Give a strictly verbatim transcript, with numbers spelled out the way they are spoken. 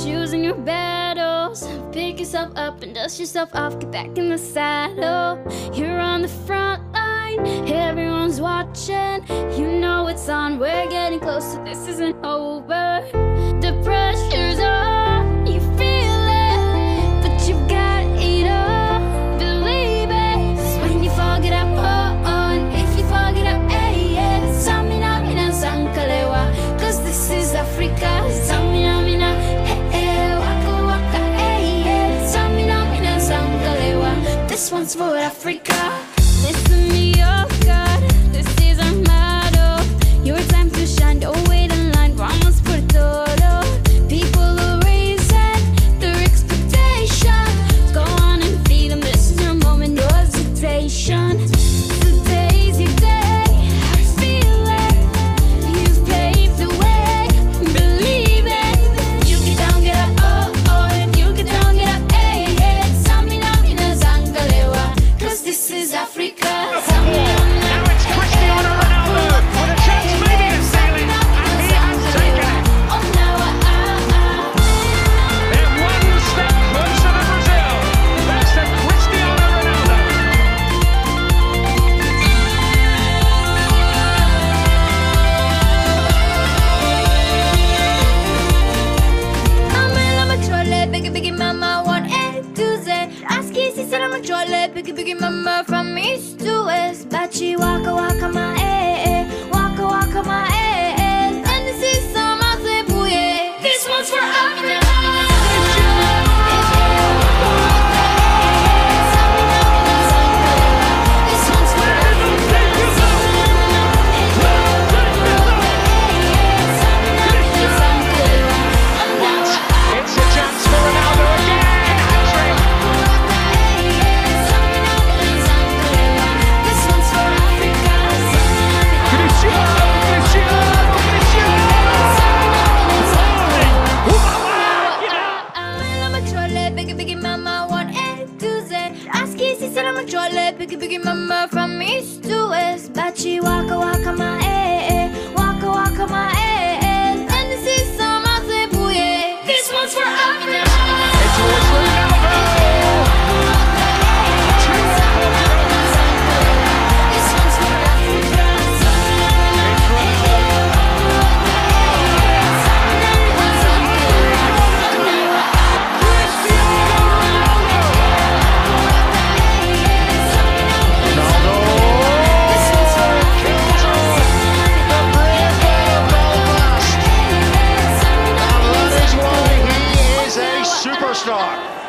choosing your battles. Pick yourself up and dust yourself off. Get back in the saddle. You're on the front line. Everyone's watching. You know it's on. We're getting closer. This isn't over. The pressure's on. You feel it, but you've got it all. Believe it. 'Cause when you fall, get up. Oh, oh. And if you fall, get up. Hey, yeah. Samina, mina, sankalewa. 'Cause this is Africa. Samina, mina. Hey, hey. Waka, waka. Hey, yeah. Samina, mina, sankalewa. This one's for Africa. Listen to your God. This is our motto. Your time to shine. Don't wait in line. Vamos por todo. People are raising their expectations. Go on and feed them. This is your moment. No hesitation. Today's your day. I feel it. You've paved the way. Believe it. You get down, get up. Oh, oh. If you get down, get up. Hey, hey. Samina, mina, zangalewa. 'Cause this is Africa. Now it's Cristiano Ronaldo with a chance maybe of sailing, and he has taken it. Oh, now I, I, I. They're one step closer to Brazil. That's the Cristiano Ronaldo. I'm a trolley, biggie, biggie, mama, one A to Z. Ask easy, said I'm a trolley, biggie, biggie, mama, from east to west. Bachi, waka, waka, my eh, eh. Waka, waka, my eh, eh. And this is some of the bouye. This one's for Africa. This one's for It's a chance for Ronaldo again. Hat-trick. This one's for Africa. Cristiano, Cristiano, Cristiano. I'm a trolley, biggie, biggie, mama, one A to Z. Ask easy, said I'm a trolley, biggie, biggie, mama, from east to west. Bachi, waka, waka, my eh, eh. Waka, waka, my eh, eh. And this is some of the bouye. This one's for Africa. It's towards Ronaldo. This one's for Africa. It's Ronaldo. This one's for Africa. The brave player Belfast. And that is why he is a superstar.